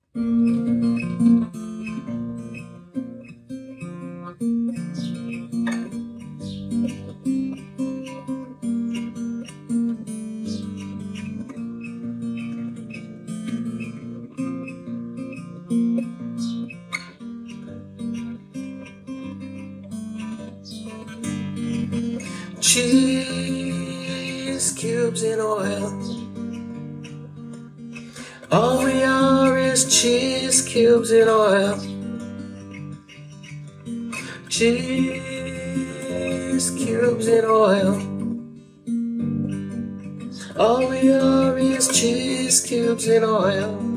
Cheese cubes in oil. All we are is cheese cubes in oil. Cheese cubes in oil. All we are is cheese cubes in oil.